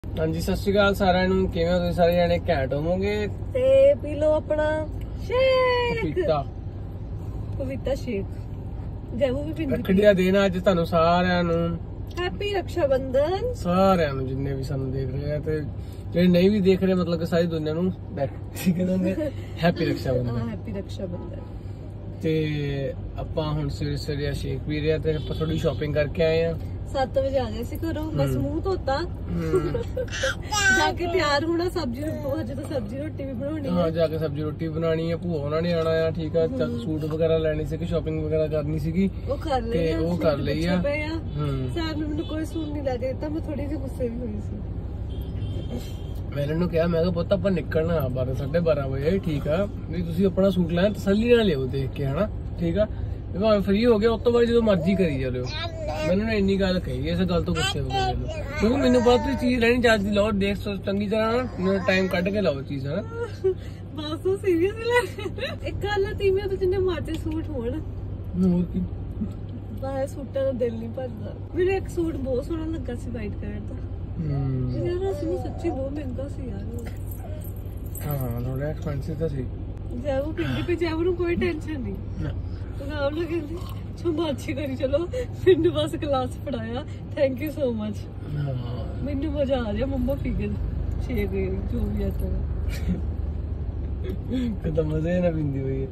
हाँ जी सत श्री अकाल सारिਆਂ ਨੂੰ ਕਿਵੇਂ ਹੋ ਤੁਸੀਂ ਸਾਰੇ ਜਾਣੇ ਘੈਂਟ ਹੋਵੋਗੇ ਤੇ ਪੀ ਲਓ ਆਪਣਾ ਸ਼ੇਕ ਪਪੀਤਾ ਸ਼ੇਕ ਜੈਵੂ ਵੀ ਪਿੰਦੀ ਰੱਖੜੀ ਦਾ ਦਿਨ ਅੱਜ ਤੁਹਾਨੂੰ ਸਾਰਿਆਂ ਨੂੰ ਹੈਪੀ ਰਕਸ਼ਾ ਬੰਧਨ ਸਾਰਿਆਂ ਨੂੰ ਜਿੰਨੇ ਵੀ ਸਾਨੂੰ ਦੇਖ ਰਹੇ ਆ ਤੇ ਜਿਹੜੇ ਨਹੀਂ ਵੀ ਦੇਖ ਰਹੇ ਮਤਲਬ ਕਿ ਸਾਰੀ ਦੁਨੀਆ ਨੂੰ ਠੀਕ ਹੈ ਹੈਪੀ ਰਕਸ਼ਾ ਬੰਧਨ ਹੈਪੀ ਰਕਸ਼ਾ ਬੰਧਨ ਤੇ ਆਪਾਂ ਹੁਣ ਸਵੇਰੇ ਸ਼ੇਕ ਪੀ ਰਹੇ ਆ ਤੇ ਆਪਾਂ ਥੋੜੀ ਸ਼ਾਪਿੰਗ ਕਰਕੇ ਆਏ ਆ 7 ਵਜੇ ਆ ਗਏ ਸੀ ਘਰੋਂ ਬਸ ਮੂੰਹ ਧੋਤਾ ਜਾ ਕੇ ਤਿਆਰ ਹੋਣਾ ਸਬਜ਼ੀ ਹਜੇ ਤਾਂ ਸਬਜ਼ੀ ਰੋਟੀ ਵੀ ਬਣਾਉਣੀ ਹੈ ਹਾਂ ਜਾ ਕੇ ਸਬਜ਼ੀ ਰੋਟੀ ਬਣਾਣੀ ਹੈ ਭੂਆ ਉਹਨਾਂ ਨੇ ਆਣਾ ਆ ਠੀਕ ਆ ਸੂਟ ਵਗੈਰਾ ਲੈਣੇ ਸੀ ਕਿ ਸ਼ਾਪਿੰਗ ਵਗੈਰਾ ਕਰਨੀ ਸੀਗੀ ਉਹ ਕਰ ਲਈ ਤੇ ਉਹ ਕਰ ਲਈ ਆ ਸਰ ਨੇ ਮੈਨੂੰ ਕੋਈ ਸੂਟ ਨਹੀਂ ਲੈ ਕੇ ਦਿੱਤਾ ਮੈਂ ਥੋੜੀ ਜਿਹੀ ਗੁੱਸੇ ਵੀ ਹੋਈ ਸੀ ਮੈਂ ਇਹਨੂੰ ਕਿਹਾ ਮੈਂ ਕਿਹਾ ਪੁੱਤ ਆਪਾਂ ਨਿਕਲਣਾ 12:30 ਵਜੇ ਠੀਕ ਆ ਵੀ ਤੁਸੀਂ ਆਪਣਾ ਸੂਟ ਲੈਣਾ ਤਸੱਲੀ ਨਾਲ ਲਿਓ ਦੇਖ ਕੇ ਹਨਾ ਠੀਕ ਆ ਭਾਵੇਂ ਫ੍ਰੀ ਹੋ ਗਿਆ ਉਸ ਤੋਂ ਬਾਅਦ ਜਦੋਂ ਮਰਜ਼ੀ ਕਰੀ ਜਾਲਿਓ ਮੈਨੂੰ ਨੇ ਇੰਨੀ ਗੱਲ ਕਹੀ ਇਸ ਗੱਲ ਤੋਂ ਗੁੱਸੇ ਹੋ ਗਏ ਕਿਉਂਕਿ ਮੈਨੂੰ ਪਤਾ ਤੁਸੀਂ ਚੀਜ਼ ਲੈਣੀ ਚਾਹੀਦੀ ਲਓ ਦੇਖ ਚੰਗੀ ਤਰ੍ਹਾਂ ਨਾ ਟਾਈਮ ਕੱਢ ਕੇ ਲਾਓ ਚੀਜ਼ ਹਨਾ ਬਸ ਉਹ ਸੀਰੀਅਸ ਲੈ ਇੱਕ ਗੱਲ ਆ ਤੀਵੇਂ ਤੋਂ ਜਿੰਨੇ ਮਰਜ਼ੀ ਸੂਟ ਹੋਣ ਹੋਰ ਕੀ ਬਾਹਰ ਸੂਟਾਂ ਦਾ ਦਿਲ ਨਹੀਂ ਭਰਦਾ ਮੈਨੂੰ ਇੱਕ ਸੂਟ ਬਹੁਤ ਸੋਹਣਾ ਲੱਗਾ ਸੀ ਵਾਈਟ ਕਲਰ ਦਾ ਯਾਰ ਅਸੀਂ ਸੱਚੀ ਬਹੁਤ ਮਹਿੰਗਾ ਸੀ ਯਾਰ ਹਾਂ ਥੋੜਾ ਐਕਸਪੈਂਸਿਵ ਤਾਂ ਸੀ ਜਾਵੂ ਪਿੰਡੀ ਪੇ ਜਾਵੂ ਨੂੰ ਕੋਈ ਟੈਨਸ਼ਨ ਨਹੀਂ ਰਾਮ ਨੂੰ ਕਹਿੰਦੀ ਛਮਾਛੀ ਕਰੀ ਚਲੋ ਮੈਨੂੰ ਬਸ ਕਲਾਸ ਪੜਾਇਆ ਥੈਂਕ ਯੂ ਸੋ ਮਚ ਮੈਨੂੰ ਮਜ਼ਾ ਆ ਰਿਹਾ ਮੰਮਾ ਫਿਗਰ ਛੇ ਗਈ ਜੋ ਵੀ ਆਤਾ ਕਿਤਾ ਮਜ਼ੇ ਨਾ ਪਿੰਦੀ ਹੋਈ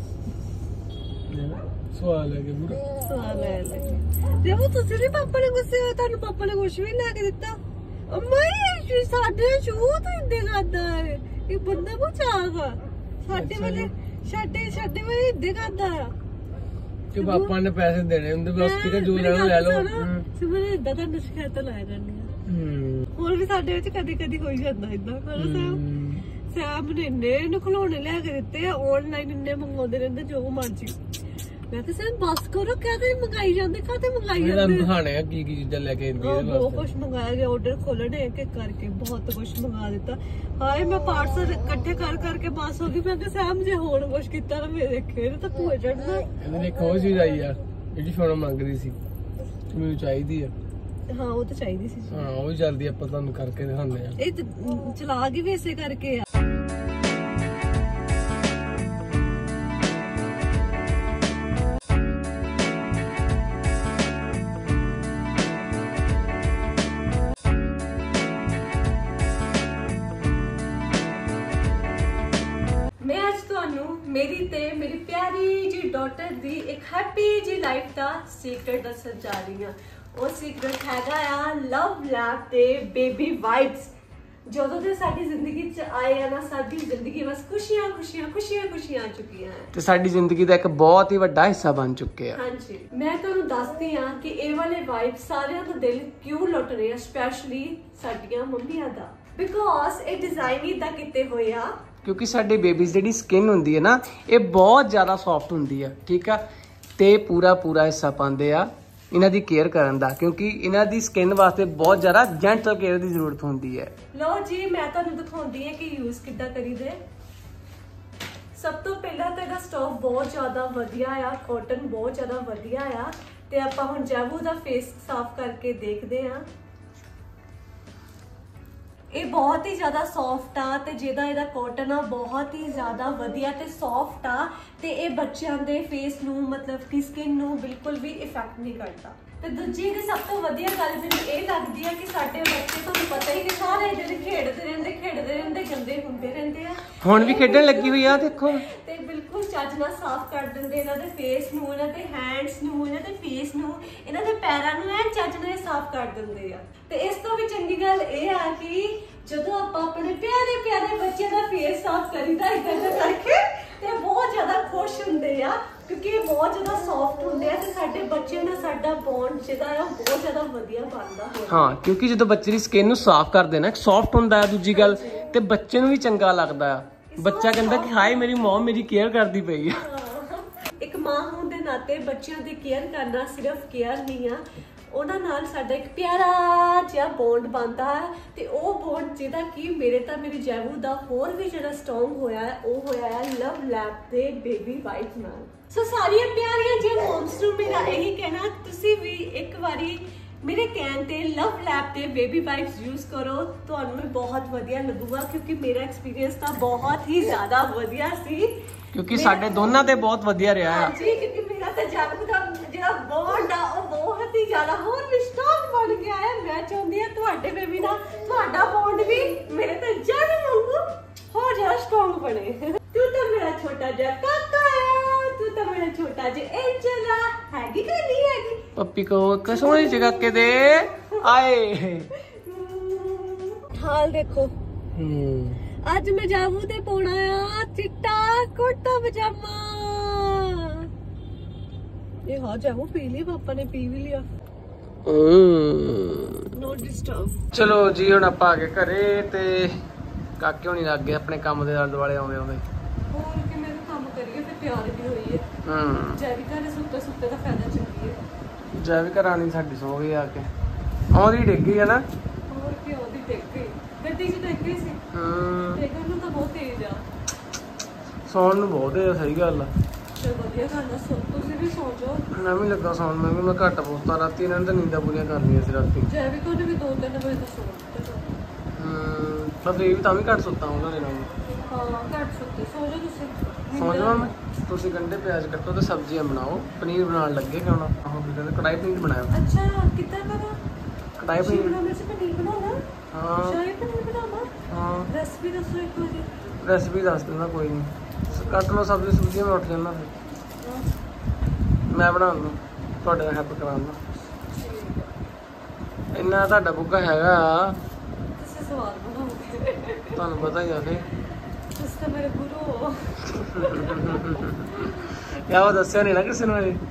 ਸਵਾਲ ਹੈ ਕਿ ਬੁਰਾ ਸਵਾਲ ਹੈ ਜੇ ਤੁਸੀਂ ਵੀ ਪਾਪਾ ਨੇ ਗੁੱਸੇ ਹੋਏ ਤੁਹਾਨੂੰ ਪਾਪਾ ਨੇ ਕੁਝ ਵੀ ਲੈ ਕੇ ਦਿੱਤਾ ਅੰਮਾ ਸਾਡੇ ਸ਼ੂਟ ਇੰਦੇ ਕਰਦਾ ਹੈ ਇਹ ਬੰਦਾ ਪੁੱਛਾਗਾ ਸਾਡੇ ਵੇਲੇ ਸਾਡੇ ਵੇਲੇ ਇੰਦੇ ਕਰਦਾ ਆ ਕਿ ਪਾਪਾ ਨੇ ਪੈਸੇ ਦੇਣੇ ਹੁੰਦੇ ਬਸ ਠੀਕ ਜੋ ਲੈਣਾ ਲੈ ਲਓ ਸਿਮਰ ਇਦਾਂ ਤਾਂ ਸ਼ਿਕਾਇਤਾਂ ਲਾਇਆ ਕਰਨੀਆਂ ਹੋਰ ਵੀ ਸਾਡੇ ਵਿੱਚ ਕਦੀ ਕਦੀ ਹੋਈ ਜਾਂਦਾ ਇਦਾਂ ਸੈਮ ਨੇ ਇੰਨੇ ਖਿਡੌਣੇ ਲੈ ਕੇ ਦਿੱਤੇ ਆ ਆਨਲਾਈਨ ਇੰਨੇ ਮੰਗਾਉਂਦੇ ਰਹਿੰਦੇ ਜੋ ਮਰਜੀ ਮੈਂ ਕਿਹਾ ਸੈਮ ਬਸ ਕਰੋ ਕਾਹਦੇ ਮੰਗਾਈ ਜਾਂਦੇ ਦਿਖਾਣੇ ਆ ਕੀ ਚੀਜ਼ਾਂ ਲੈ ਕੇ ਆਉਂਦੀ ਬਹੁਤ ਕੁਝ ਮੰਗਾਇਆ ਗਿਆ ਆਰਡਰ ਖੋਲਣੇ ਇੱਕ ਇੱਕ ਕਰਕੇ ਬਹੁਤ ਕੁਝ ਮੰਗਾ ਦਿੱਤਾ ਹਾਏ ਮੈਂ ਪਾਰਸਲ ਇਕੱਠੇ ਕਰਕੇ ਬਸ ਹੋ ਗਈ ਮੈਂ ਕਿਹਾ ਸੈਮ ਜੇ ਹੋਰ ਕੁਝ ਕੀਤਾ ਨਾ ਮੇਰੇ ਦੇਖੇ ਤਾਂ ਭੂਏ ਚੜਨਾ ਇਹਨੇ ਇੱਕ ਹੋਰ ਚੀਜ਼ ਆਈ ਆ ਜਿਹੜੀ ਫੋਨ ਮੰਗਦੀ ਸੀ ਮੈਨੂੰ ਚਾਹੀਦੀ ਆ ਹਾਂ ਉਹ ਤਾਂ ਚਾਹੀਦੀ ਸੀ ਹਾਂ ਉਹ ਵੀ ਜਲਦੀ ਆਪਾਂ ਤੁਹਾਨੂੰ ਕਰਕੇ ਦਿਖਾਉਂਦੇ ਆ ਇਹ ਚਲਾ ਗਈ ਵੈਸੇ ਕਰਕੇ ਆ मेरी ते मेरी प्यारी जी डॉटर दी एक हैप्पी जी लाइफ का सीक्रेट दसन जा रही हां वो सीक्रेट हैगा आ लव लैब ते बेबी वाइब्स ਜਦੋਂ ਤੇ ਸਾਡੀ ਜ਼ਿੰਦਗੀ ਚ ਆਏ ਆ ਨਾ ਸਾਡੀ ਜ਼ਿੰਦਗੀ ਬਸ ਖੁਸ਼ੀਆਂ ਆ ਚੁੱਕੀਆਂ ਹੈ ਤੇ ਸਾਡੀ ਜ਼ਿੰਦਗੀ ਦਾ ਇੱਕ ਬਹੁਤ ਹੀ ਵੱਡਾ ਹਿੱਸਾ ਬਣ ਚੁੱਕੇ ਆ ਹਾਂਜੀ ਮੈਂ ਤੁਹਾਨੂੰ ਦੱਸਦੀ ਆ ਕਿ ਇਹ ਵਾਲੇ ਵਾਈਬਸ ਸਾਰਿਆਂ ਦਾ ਦਿਲ ਕਿਉਂ ਲੁੱਟ ਰਹੇ ਆ ਸਪੈਸ਼ਲੀ ਸਾਡੀਆਂ ਮੰਮੀਆਂ ਦਾ ਬਿਕੋਜ਼ ਇਹ ਡਿਜ਼ਾਈਨ ਹੀ ਦਾ ਕੀਤੇ ਹੋਏ ਆ ਕਿਉਂਕਿ ਸਾਡੇ ਬੇਬੀਜ਼ ਜਿਹੜੀ ਸਕਿਨ ਹੁੰਦੀ ਹੈ ਨਾ ਇਹ ਬਹੁਤ ਜ਼ਿਆਦਾ ਸੌਫਟ ਹੁੰਦੀ ਆ ਠੀਕ ਆ ਤੇ ਪੂਰਾ ਹਿੱਸਾ ਪਾਉਂਦੇ ਆ ਇਹਨਾਂ ਦੀ ਕੇਅਰ ਕਰਨ ਦਾ ਕਿਉਂਕਿ ਇਹਨਾਂ ਦੀ ਸਕਿਨ ਵਾਸਤੇ ਬਹੁਤ ਜ਼ਿਆਦਾ ਜੈਂਟਲ ਕੇਅਰ ਦੀ ਜ਼ਰੂਰਤ ਹੁੰਦੀ ਹੈ ਲਓ ਜੀ ਮੈਂ ਤੁਹਾਨੂੰ ਦਿਖਾਉਂਦੀ ਹਾਂ ਕਿ ਯੂਜ਼ ਕਿੱਦਾਂ ਕਰੀਦੇ ਸਭ ਤੋਂ ਪਹਿਲਾਂ ਤਾਂ ਇਹਦਾ ਸਟਫ ਬਹੁਤ ਜ਼ਿਆਦਾ ਵਧੀਆ ਆ ਕਾਟਨ ਬਹੁਤ ਜ਼ਿਆਦਾ ਵਧੀਆ ਆ ਤੇ ਆਪਾਂ ਹੁਣ ਜੈਵੂ ਦਾ ਫੇਸ ਸਾਫ਼ ਕਰਕੇ ਦੇਖਦੇ ਆ ਇਹ ਬਹੁਤ ਹੀ ਜ਼ਿਆਦਾ ਸੌਫਟ ਆ ਤੇ ਜਿਹਦਾ ਇਹਦਾ ਕਾਟਨ ਆ ਬਹੁਤ ਹੀ ਜ਼ਿਆਦਾ ਵਧੀਆ ਤੇ ਸੌਫਟ ਆ ਤੇ ਇਹ ਬੱਚਿਆਂ ਦੇ ਫੇਸ ਨੂੰ ਮਤਲਬ ਕਿ ਸਕਿਨ ਨੂੰ ਬਿਲਕੁਲ ਵੀ ਇਫੈਕਟ ਨਹੀਂ ਕਰਦਾ ਤੇ ਦੂਜੀ ਇਹਦੀ ਸਭ ਤੋਂ ਵਧੀਆ ਗੱਲ ਮੈਨੂੰ ਇਹ ਲੱਗਦੀ ਆ ਕਿ ਸਾਡੇ ਬੱਚੇ ਤੁਹਾਨੂੰ ਪਤਾ ਹੀ ਕਿ ਸਾਰੇ ਜਿਹੜੇ ਖੇਡਦੇ ਰਹਿੰਦੇ ਗੰਦੇ ਹੁੰਦੇ ਰਹਿੰਦੇ ਆ ਹੁਣ ਵੀ ਖੇਡਣ ਲੱਗੀ ਹੋਈ ਆ ਦੇਖੋ ਤੇ ਬਿਲਕੁਲ ਚੱਜ ਨਾਲ ਸਾਫ਼ ਕਰ ਦਿੰਦੇ ਇਹਨਾਂ ਦੇ ਫੇਸ ਨੂੰ ਇਹਨਾਂ ਦੇ ਹੈਂਡਸ ਨੂੰ ਇਹਨਾਂ ਦੇ ਫੇਸ ਨੂੰ ਇਹਨਾਂ ਦੇ ਪੈਰਾਂ ਨੂੰ ਐਨ ਚੱਜ ਨਾਲ ਸਾਫ਼ ਕਰ ਦਿੰਦੇ ਆ ਤੇ ਇਸ ਤੋਂ ਵੀ ਚੰਗੀ ਗੱਲ ਇਹ ਆ ਕਿ ਜਦੋਂ ਆਪਾਂ ਆਪਣੇ ਪਿਆਰੇ ਬੱਚਿਆਂ ਦਾ ਫੇਸ ਸਾਫ਼ ਕਰੀਦਾ ਇਦਾਂ ਕਰਕੇ ਤੇ ਬਹੁਤ ਜ਼ਿਆਦਾ ਖੁਸ਼ ਹੁੰਦੇ ਆ ਕਿਉਂਕਿ ਇਹ ਬਹੁਤ ਜ਼ਿਆਦਾ ਸੌਫਟ ਹੁੰਦੇ ਆ ਤੇ ਸਾਡੇ ਬੱਚਿਆਂ ਨਾਲ ਸਾਡਾ ਬੌਂਡ ਜਿਹੜਾ ਆ ਉਹ ਬਹੁਤ ਜ਼ਿਆਦਾ ਵਧੀਆ ਬਣਦਾ ਹੈ ਹਾਂ ਕਿਉਂਕਿ ਜਦੋਂ ਬੱਚੇ ਦੀ ਸਕਿਨ ਨੂੰ ਸਾਫ਼ ਕਰਦੇ ਨਾ ਸੌਫਟ ਹੁੰਦਾ ਹੈ ਦੂਜੀ ਗੱਲ ਤੇ ਬੱਚੇ ਨੂੰ ਵੀ ਚੰਗਾ ਲੱਗਦਾ ਆ ਬੱਚਾ ਕਹਿੰਦਾ ਕਿ ਹਾਏ ਮੇਰੀ ਮਮ ਮੇਰੀ ਕੇਅਰ ਕਰਦੀ ਪਈ ਆ ਇੱਕ ਮਾਂ ਹੋਣ ਦੇ ਨਾਤੇ ਬੱਚਿਆਂ ਦੀ ਕੇਅਰ ਕਰਨਾ ਸਿਰਫ ਕੇਅਰ ਨਹੀਂ ਆ ਉਹਨਾਂ ਨਾਲ ਸਾਡਾ ਇੱਕ ਪਿਆਰਾ ਜਿਹਾ ਬੌਂਡ ਬਣਦਾ ਹੈ ਤੇ ਉਹ ਬੌਂਡ ਜਿਹਦਾ ਕਿ ਮੇਰੇ ਤਾਂ ਮੇਰੀ ਜੈਵੂ ਦਾ ਹੋਰ ਵੀ ਜਿਹੜਾ ਸਟਰੋਂਗ ਹੋਇਆ ਹੈ ਉਹ ਹੋਇਆ ਹੈ ਲਵ ਲੈਬ ਦੇ ਬੇਬੀ ਵਾਈਟ ਨਾਲ ਸੋ ਸਾਰੀਆਂ ਪਿਆਰੀਆਂ ਜਿਹੀਆਂ ਮੌਮਸ ਨੂੰ ਮੇਰਾ ਇਹੀ ਕਹਿਣਾ ਤੁਸੀਂ ਵੀ ਇੱਕ ਵਾਰੀ मेरे कहने ते लव लैब ते बेबी वाइप्स यूज करो, ਤੁਹਾਨੂੰ ਵੀ ਬਹੁਤ ਵਧੀਆ ਲੱਗੂਗਾ ਕਿਉਂਕਿ ਮੇਰਾ ਐਕਸਪੀਰੀਅੰਸ ਤਾਂ ਬਹੁਤ ਹੀ ਜ਼ਿਆਦਾ ਵਧੀਆ ਸੀ, ਕਿਉਂਕਿ ਸਾਡੇ ਦੋਨਾਂ ਤੇ ਬਹੁਤ ਵਧੀਆ ਰਿਹਾ ਹੈ। ਹਾਂਜੀ, ਕਿਉਂਕਿ ਮੇਰਾ ਤਾਂ ਜਨਮ ਦਾ ਜਿਹੜਾ ਬੌਂਡ ਆ ਉਹ ਬਹੁਤ ਹੀ ਜ਼ਿਆਦਾ ਹੋਰ ਵੀ ਸਟਰੋਂਗ ਬਣ ਗਿਆ ਹੈ। ਮੈਂ ਚਾਹੁੰਦੀ ਹਾਂ ਤੁਹਾਡੇ ਬੇਬੀ ਨਾਲ ਤੁਹਾਡਾ ਬੌਂਡ ਵੀ ਮੇਰੇ ਤੇ ਜਨਮ ਵਾਂਗੂ ਹੋਰ ਜ਼ਿਆਦਾ ਸਟਰੋਂਗ ਬਣੇ। ਤੂੰ ਤਾਂ ਮੇਰਾ ਛੋਟਾ ਜਿਹਾ ਕਾਕਾ ਆ, ਤੂੰ ਤਾਂ ਮੇਰਾ ਛੋਟਾ ਜਿਹਾ ਐਂਜਲ ਆ, ਹੈਗੀ ਕਿ ਨਹੀਂ ਹੈਗੀ? ਪੱਪੀ ਕੋ ਕਸੋਣੀ ਜਗ੍ਹਾ ਕੇ ਦੇ ਆਏ ਹਾਲ ਦੇਖੋ। ਅੱਜ ਮੈਂ ਜਾਮੂ ਤੇ ਪਾਉਣਾ ਆ ਚਿੱਟਾ ਕੁੜਤਾ ਪਜਾਮਾ। ਇਹ ਹਾਂ ਜਾਮੂ ਪੀ ਲਈ, ਪਾਪਾ ਨੇ ਪੀ ਵੀ ਲਿਆ। No disturb. ਚਲੋ ਜੀ ਹੁਣ ਆਪਾਂ ਆ ਗਏ ਘਰੇ ਤੇ ਕਾਕੇ ਹੋਣੀ ਲੱਗ ਗਏ ਆਪਣੇ ਕੰਮ ਦੇ ਆਲੇ ਦੁਆਲੇ ਆਉਂਦੇ ਆਉਂਦੇ। ਹੋਰ ਕਿ ਮੈਂ ਕੰਮ ਕਰੀਏ ਫਿਰ ਤਿਆਰ ਵੀ ਹੋਈ ਹੈ। ਜੈਵਿਕਾ ਦੇ ਸੁੱਤੇ ਸੁੱਤੇ ਦਾ ਫਾਇਦਾ ਚੰਗੀ ਹੈ। ਜੈਵਿਕਾ ਰਾਣੀ ਸਾਡੀ ਸੋ ਗਈ ਆ ਕੇ, ਆਉਂਦੀ ਡਿੱਗ ਗਈ ਹੈ ਨਾ। ਹੋਰ ਕੀ ਉਹਦੀ ਡਿੱਗ ਗਈ, ਗੱਡੀ 'ਚ ਡਿੱਗ ਗਈ ਸੀ। ਡਿੱਗਣ ਨੂੰ ਤਾਂ ਬਹੁਤ ਤੇਜ਼ ਆ, ਸੌਣ ਨੂੰ ਬਹੁਤ ਹੈ। ਸਹੀ ਗੱਲ ਆ। ਚਲ ਵਧੀਆ ਗੱਲ ਆ, ਤੁਸੀਂ ਵੀ ਸੌ ਜਾਓ। ਮੈਂ ਵੀ ਲੱਗਾ ਸੌਣ, ਮੈਂ ਘੱਟ ਪੋਸਤਾ ਰਾਤੀ ਇਹਨਾਂ ਨੇ ਤਾਂ ਨੀਂਦਾਂ ਪੂਰੀਆਂ ਕਰਨੀਆਂ ਸੀ ਰਾਤੀ। ਜੈਵਿਕਾ ਨੇ ਵੀ 2-3 ਵਜੇ ਤੋਂ ਸੌ ਪਰ ਫਿਰ ਵੀ ਤਾਂ ਵੀ ਘੱਟ ਸੁੱਤਾ ਉਹਨਾਂ ਦੇ ਨਾਲ। ਹਾਂ ਘੱਟ ਸੁੱਤੇ, ਸੌ ਜਾਓ ਤੁਸੀਂ। ਸੌ ਜਾਵਾਂ ਮੈਂ? ਤੁਸੀਂ ਗੰਢੇ ਪਿਆਜ਼ ਕੱਟੋ ਤੇ ਸਬਜ਼ੀਆਂ ਬਣਾਓ। ਪਨੀਰ ਬਣਾਉਣ ਲੱਗੇ ਕਿ ਹੁਣ ਆਹੋ ਕਹਿੰਦੇ ਕੜਾਈ ਪਨੀਰ ਬਣਾਇਆ। ਅੱਛਾ ਕਿੱਦਾਂ ਕਰਾਂ? ਕੜਾਈ ਪਨੀਰ ਪਨੀਰ ਬਣਾਉਣਾ? ਹਾਂ ਸ਼ਾਹੀ ਪਨੀਰ ਬਣਾਉਣਾ? ਹਾਂ ਰੈਸਪੀ ਦੱਸੋ ਇੱਕ ਵਾਰੀ। ਰੈਸਪੀ ਦੱਸ ਦਿੰਦਾ ਕੋਈ ਨਹੀਂ, ਕੱਟ ਲਓ ਸਬਜ਼ੀ ਸੁਬਜ਼ੀਆਂ, ਮੈਂ ਉੱਠ ਜਾਂਦਾ ਫਿਰ ਮੈਂ ਬਣਾ ਲੂੰ, ਤੁਹਾਡੇ ਨਾਲ ਹੈਲਪ ਕਰਾਉਂਦਾ। ਇੰਨਾ ਤੁਹਾਡਾ ਬੁੱਗਾ ਹੈਗਾ, ਤੁਸੀਂ ਸਵਾਦ ਬਣਾਓਗੇ, ਤੁਹਾਨੂੰ ਪਤਾ ਹੀ ਆ ਫਿਰ। ਤੁਸੀਂ ਤਾਂ ਮੇਰੇ ਗੁਰੂ ਹੋ। ਯਾ ਉਹ ਦੱਸਿਆ ਨਹੀਂ ਨਾ ਕਿਸੇ ਨੂੰ ਇਹ।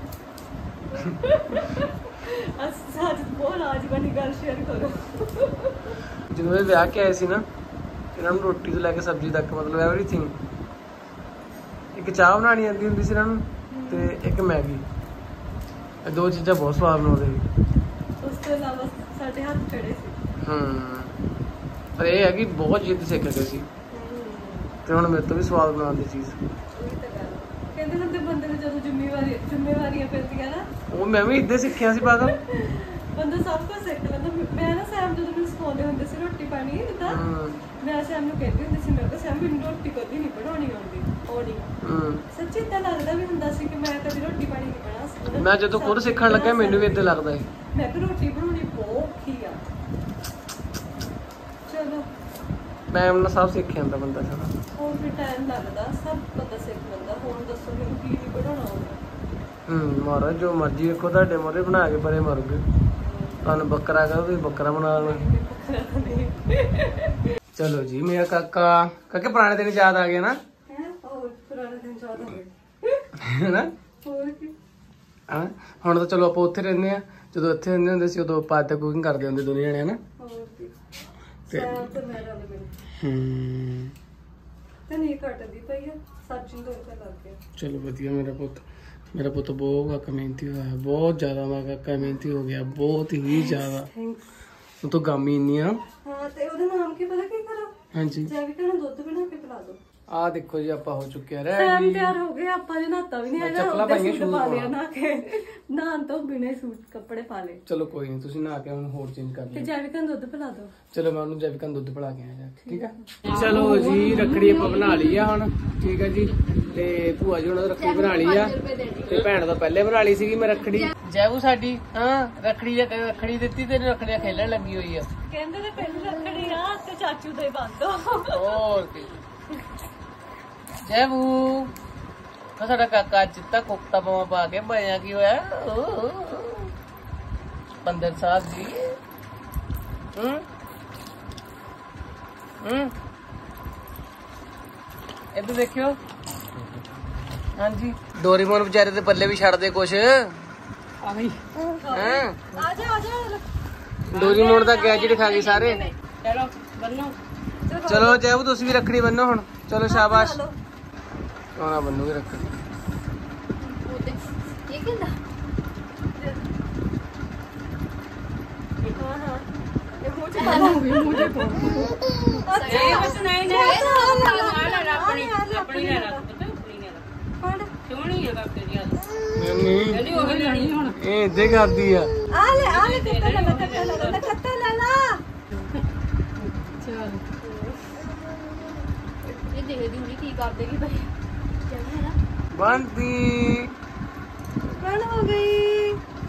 ਸੱਚ ਬੋਲ, ਅੱਜ ਵਾਲੀ ਗੱਲ ਸ਼ੇਅਰ ਕਰੋ। ਜਦੋਂ ਇਹ ਵਿਆਹ ਕੇ ਆਏ ਸੀ ਨਾ, ਇਹਨਾਂ ਨੂੰ ਰੋਟੀ ਤੋਂ ਲੈ ਕੇ ਸਬਜ਼ੀ ਤੱਕ ਮਤਲਬ ਐਵਰੀਥਿੰਗ, ਇੱਕ ਚਾਹ ਬਣਾਉਣੀ ਆਉਂਦੀ ਹੁੰਦੀ ਸੀ ਇਹਨਾਂ ਨੂੰ ਤੇ ਇੱਕ ਮੈਗੀ। ਇਹ ਦੋ ਚੀਜ਼ਾਂ ਬਹੁਤ ਸਵਾਦ ਬਣਾਉਂਦੇ ਸੀ। ਉਸ ਤੋਂ ਇਲਾਵਾ ਸਾਡੇ ਹੱਥ ਖੜੇ ਸੀ। ਪਰ ਇਹ ਹੈ ਕਿ ਬਹੁਤ ਜਿੱਦ ਸਿੱਖ ਗਏ ਸੀ ਤੇ ਹੁਣ ਮੇਰੇ ਤੋਂ ਵੀ ਸਵਾਦ ਬਣਾਉਣ ਦੀ ਚੀਜ਼। ਕਹਿੰਦੇ ਹੁੰਦੇ ਬੰਦੇ ਨੂੰ ਜਦੋਂ ਜ਼ਿੰਮੇਵਾਰੀਆਂ ਪੈਂਦੀਆਂ ਨਾ, ਉਹ ਮੈਂ ਵੀ ਇੱਦਾਂ ਸਿੱਖਿਆ ਸੀ ਪਾਗਲ। ਬੰਦਾ ਸਭ ਕੁਝ ਸਿੱਖ ਲੈਂਦਾ। ਮੈਂ ਨਾ ਸੈਮ ਜਦੋਂ ਮੈਨੂੰ ਸਿਖਾਉਂਦੇ ਹੁੰਦੇ ਸੀ ਰੋਟੀ ਪਾਣੀ ਜਿੱਦਾਂ, ਮੈਂ ਸੈਮ ਨੂੰ ਕਹਿੰਦੀ ਹੁੰਦੀ ਸੀ, ਮੈਂ ਕਿਹਾ ਸੈਮ ਮੈਨੂੰ ਰੋਟੀ ਕਦੀ ਨਹੀਂ ਬਣਾਉਣੀ ਆਉਂਦੀ। ਸੱਚੀ ਏਦਾਂ ਲੱਗਦਾ ਵੀ ਹੁੰਦਾ ਸੀ ਕਿ ਮੈਂ ਕਦੀ ਰੋਟੀ ਪਾਣੀ ਨਹੀਂ ਬਣਾ ਸਕਦੀ। ਮੈਂ ਜਦੋਂ ਖੁਦ ਸਿੱਖਣ ਲੱਗਾ ਮੈਨੂੰ ਵੀ ਏਦਾਂ ਲੱਗਦਾ ਹੈ। ਮੈਂ ਕਿਹਾ ਰੋਟੀ ਬਣਾਉਣੀ ਬਹੁਤ ਔਖੀ ਆ। ਚਲੋ ਮੈਂ ਉਹਨਾਂ ਸਭ ਸਿੱਖ ਜਾਂਦਾ ਬੰਦਾ ਸਾਰਾ। ਹੋਰ ਵੀ ਟਾਈਮ ਲੱਗਦਾ, ਸਭ ਪਤਾ ਸਿੱਖ ਲੈਂਦਾ। ਹੁਣ ਦੱਸੋ ਮੈਨੂੰ ਕੀ ਨਹੀਂ ਬਣਾਉਣਾ ਆਉਂਦਾ। ਮਹਾਰਾਜ ਜੋ ਮਰਜ਼ੀ ਵੇਖੋ, ਤੁਹਾਡੇ ਮੋਰੇ ਬਣਾ ਕੇ ਪਰੇ ਮਰੋਗੇ। ਤੁਹਾਨੂੰ ਬੱਕਰਾ ਕਹੋ ਤੁਸੀਂ ਬੱਕਰਾ ਬਣਾ ਲਓ। ਚਲੋ ਜੀ ਮੇਰਾ ਕਾਕਾ ਪੁਰਾਣੇ ਦਿਨ ਯਾਦ ਆ ਗਿਆ ਨਾ। ਹੋਰ ਪੁਰਾਣੇ ਦਿਨ ਯਾਦ ਆ ਗਏ ਹੈਨਾ। ਹੋਰ ਕੀ। ਹੁਣ ਤਾਂ ਚਲੋ ਆਪਾਂ ਉੱਥੇ ਰਹਿੰਦੇ ਆ, ਜਦੋਂ ਇੱਥੇ ਰਹਿੰਦੇ ਹੁੰਦੇ ਸੀ ਉਦੋਂ ਆਪਾਂ ਤਾਂ ਕੁਕਿੰਗ ਕਰਦੇ ਹੁੰਦੇ ਦੋਨੇ ਜਣੇ ਹਨਾ। ਹੋਰ ਕੀ। ਤੇ ਮੈਂ ਰਲ ਗਈ। ਤੇ ਨਹੀਂ ਕੱਟਦੀ ਪਈ ਆ, ਸਬਜ਼ੀ ਤੋਂ ਇੱਥੇ ਲੱਗ ਗਿਆ। ਚਲੋ ਵਧੀਆ। ਮੇਰਾ ਪੁੱਤ ਬਹੁਤ ਕਾਕਾ ਮਿਹਨਤੀ ਹੋਇਆ, ਬਹੁਤ ਜ਼ਿਆਦਾ ਮੇਰਾ ਕਾਕਾ ਮਿਹਨਤੀ ਹੋ ਗਿਆ, ਬਹੁਤ ਹੀ ਜ਼ਿਆਦਾ। ਉਹ ਤਾਂ ਗਾਮੀ ਇੰਨੀ ਆ। ਹਾਂ ਤੇ ਉਹਦਾ ਨਾਮ ਕੀ ਪਤਾ ਕੀ ਕਰਾਂ? ਹਾਂਜੀ ਜੈਵਿਕਾ ਨੂੰ ਦੁੱਧ ਬਣਾ ਕੇ ਪਿਲਾ ਦੋ। ਆ ਦੇਖੋ ਜੀ ਆਪਾਂ ਹੋ ਚੁੱਕੇ ਆ ਸੈਮ ਤਿਆਰ ਹੋ ਗਏ, ਆਪਾਂ ਜੇ ਨਹਾਤਾ ਵੀ ਨਹੀਂ ਹੈਗਾ, ਉਹਦੇ ਸੂਟ ਪਾ ਲਿਆ ਨਾ ਕੇ ਨਹਾਣ ਤੋਂ ਬਿਨਾਂ ਸੂਟ ਕੱਪੜੇ ਪਾ ਲਏ। ਚਲੋ ਕੋਈ ਨਹੀਂ, ਤੁਸੀਂ ਨਹਾ ਕੇ ਹੁਣ ਹੋਰ ਚੇਂਜ ਕਰ ਤੇ ਲਿਓ। ਜੈਵਿਕਾ ਨੂੰ ਦੁੱਧ ਪਿਲਾ ਦੋ। ਚਲੋ ਮੈਂ ਉਹਨੂੰ ਜੈਵਿਕਾ ਨੂੰ ਦੁੱਧ ਪਿਲਾ ਕੇ ਆਇਆ, ਠੀਕ ਆ। ਚਲੋ ਜੀ ਰੱਖੜੀ ਆਪਾਂ ਬਣਾ ਲਈ ਆ ਹੁਣ, ਠੀਕ ਆ ਜੀ। ਤੇ ਭੂਆ ਜੀ ਉਹਨਾਂ ਦਾ ਰੱਖੜੀ ਬਣਾ ਲਈ ਆ ਤੇ ਭੈਣ ਤੋਂ ਪਹਿਲੇ ਬਣਾ ਲਈ ਸੀਗੀ ਮੈਂ ਰੱਖੜੀ। ਜੈਵੂ ਸਾਡੀ ਰੱਖੜੀ ਦਿੱਤੀ ਤੇ ਰੱਖੜੀਆਂ ਖੇਲਣ ਲੱਗੀ ਹੋਈ ਆ। ਕਹਿੰਦੇ ਨੇ ਪਹਿਲੀ ਰੱਖੜੀ ਆ ਤੇ ਚਾਚੂ ਦੇ ਬੰਦ ਹੋਰ ਕੀ। ਜੈਵੂ ਸਾਡਾ ਕਾਕਾ ਚਿੱਟਾ ਕੁੱਤਾ ਪਵਾ ਪਾ ਕੇ ਬਣਿਆ ਕੀ ਹੋਇਆ ਬੰਦਰ ਸਾਹਿਬ ਜੀ। ਇੱਧਰ ਦੇਖਿਓ। ਹਾਂਜੀ ਡੋਰੀਮੋਨ ਵਿਚਾਰੇ ਦੇ ਪੱਲੇ ਵੀ ਛੱਡ ਦੇ ਕੁਛ। ਆ ਜਾ ਡੋਰੀਮੋਨ ਦਾ ਗੈਜਟ ਖਾ ਗਏ ਸਾਰੇ। ਚਲੋ ਬੰਨੋ। ਚਲੋ ਜੈਵੂ ਤੁਸੀਂ ਵੀ ਰੱਖੜੀ ਬੰਨੋ ਹੁਣ। ਚਲੋ ਸ਼ਾਬਾਸ਼। ਕੌਣਾ ਬੰਨੂਗੀ ਰੱਖੜੀ? ਇਹ ਇੱਥੇ ਕਰਦੀ ਆ। ਆ ਲੈ ਇਹ ਦੇਖਦੀ ਹੁਣੀ ਕੀ ਕਰ ਦੇਗੀ ਭਾਈ ਚੱਲ ਨਾ ਬੰਦੀ ਬਣ ਹੋ ਗਈ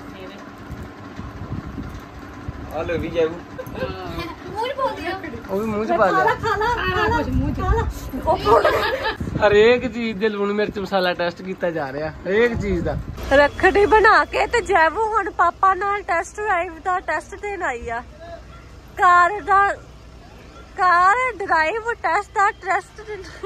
ਆ ਲੈ ਵੀ ਜਾਊ ਮੂੰਹ ਪਾ ਦਿਆ ਉਹ ਵੀ ਮੂੰਹ ਚ ਪਾ ਲਿਆ ਖਾਲਾ ਕੁਝ ਮੂੰਹ ਚ ਹਰੇਕ ਚੀਜ਼ ਦੇ ਲੂਣ ਮਿਰਚ ਮਸਾਲਾ ਟੈਸਟ ਕੀਤਾ ਜਾ ਰਿਹਾ ਹਰੇਕ ਚੀਜ਼ ਦਾ। ਰੱਖੜੀ ਬਣਾ ਕੇ ਤੇ ਜੈਵੂ ਹੁਣ ਪਾਪਾ ਨਾਲ ਟੈਸਟ ਡਰਾਈਵ ਦਾ ਟੈਸਟ ਦੇਣ ਆਈ ਆ। ਕਾਰ ਡਰਾਈਵ ਟੈਸਟ ਦਾ ਟੈਸਟ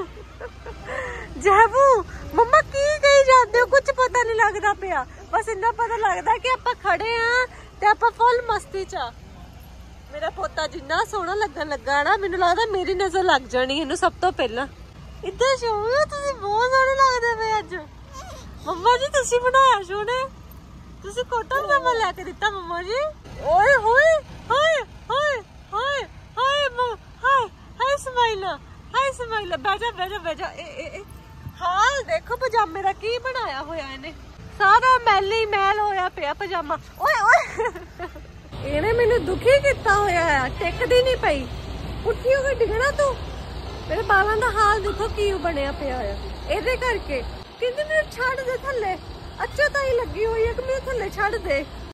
ਜੈਵੂ ਮੰਮਾ ਕੀ ਕਹੀ ਜਾਂਦੇ ਹੋ ਕੁਝ ਪਤਾ ਨਹੀਂ ਲੱਗਦਾ ਪਿਆ ਬਸ ਇੰਨਾ ਪਤਾ ਲੱਗਦਾ ਕਿ ਆਪਾਂ ਖੜੇ ਆ ਤੇ ਆਪਾਂ ਫੁੱਲ ਮਸਤੀ ਚ ਆ। ਮੇਰਾ ਪੋਤਾ ਜਿੰਨਾ ਸੋਹਣਾ ਲੱਗਣ ਲੱਗਾ ਨਾ ਮੈਨੂੰ ਲੱਗਦਾ ਮੇਰੀ ਨਜ਼ਰ ਲੱਗ ਜਾਣੀ ਇਹਨੂੰ ਸਭ ਤੋਂ ਪਹਿਲਾਂ। ਇੱਦਾਂ ਸ਼ੋਭਾ ਤੁਸੀਂ ਬਹੁਤ ਸੋਹਣੇ ਲੱਗਦੇ ਪਏ ਅੱਜ। ਮੰਮਾ ਜੀ ਤੁਸੀਂ ਬਣਾਇਆ ਸੋਹਣੇ ਤੁਸੀਂ ਕੋਟਨ ਪਜਾਮਾ ਲੈ ਕੇ ਦਿੱਤਾ ਮੰਮਾ ਜੀ। ਓਏ ਹੋਏ ਹਾਏ ਹਾਏ ਹਾਏ ਹਾਏ ਹਾਏ ਹਾਏ ਸਮਾਈਲਾ ਹਾਏ ਸਮਾਈਲਾ ਬਹਿ ਜਾ ਹਾਲ ਦੇਖੋ ਪਜਾਮੇ ਦਾ ਕੀ ਬਣਾਇਆ ਹੋਇਆ ਇਹਨੇ ਸਾਰਾ ਮੈਲੀ ਮੈਲ ਹੋਇਆ ਪਿਆ ਪਜਾਮਾ। ਓਏ ਓਏ ਇਹਨੇ ਮੈਨੂੰ ਦੁਖੀ ਕੀਤਾ ਹੋਇਆ ਆ ਟਿਕਦੀ ਨਹੀਂ ਪਈ ਉੱਠੀ ਹੋ ਕੇ ਡਿੱਗਣਾ ਤੂੰ। ਮੇਰੇ ਬਾਲਾਂ ਦਾ ਹਾਲ ਦੇਖੋ ਕੀ ਬਣਿਆ ਪਿਆ ਹੋਇਆ ਇਹਦੇ ਕਰਕੇ। ਕਹਿੰਦੇ ਮੈਨੂੰ ਛੱਡ ਦੇ ਥੱਲੇ ਅੱਛਾ ਤਾਂ ਹੀ ਲੱਗੀ ਹੋਈ ਹੈ ਕਿ ਮੈਨੂੰ ਥੱਲੇ ਛੱਡ ਦੇ।